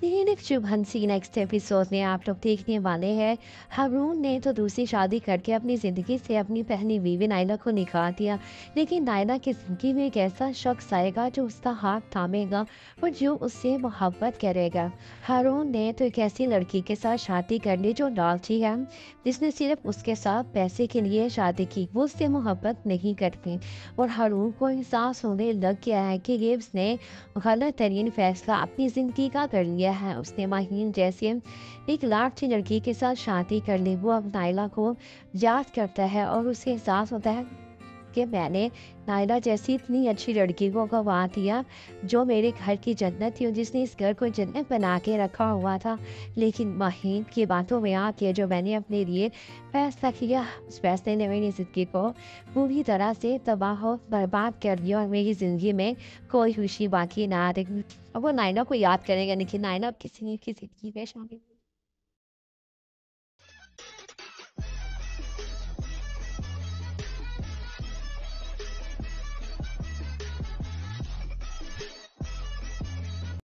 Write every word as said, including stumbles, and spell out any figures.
ये नेक्स्ट जो हंसी नेक्स्ट एपिसोड में आप लोग देखने वाले हैं। हारून ने तो दूसरी शादी करके अपनी ज़िंदगी से अपनी पहली बीवी नायला को निकाल दिया। लेकिन नायला की ज़िंदगी में एक ऐसा शख्स आएगा जो उसका हाथ थामेगा और जो उससे मोहब्बत करेगा। हारून ने तो एक ऐसी लड़की के साथ शादी कर ली जो लालची है, जिसने सिर्फ उसके साथ पैसे के लिए शादी की, वो उससे मोहब्बत नहीं करती। और हारून को एहसास होने लग गया है कि ये उसने गलत तरीन फैसला अपनी ज़िंदगी का कर लिया है। उसने माहीन जैसे एक लालची लड़की के साथ शादी कर ली। वो अब नायला को याद करता है और उसे एहसास होता है कि मैंने नायला जैसी इतनी अच्छी लड़की को गंवा दिया, जो मेरे घर की जन्नत थी और जिसने इस घर को जन्नत बना के रखा हुआ था। लेकिन माहीन की बातों में आके जो मैंने अपने लिए फैसला किया, उस फैसले ने मेरी ज़िंदगी को पूरी तरह से तबाह और बर्बाद कर दिया और मेरी ज़िंदगी में कोई खुशी बाकी ना रही। अब वो नायला को याद करेगा, लेकिन नायला किसी की ज़िंदगी में शामिल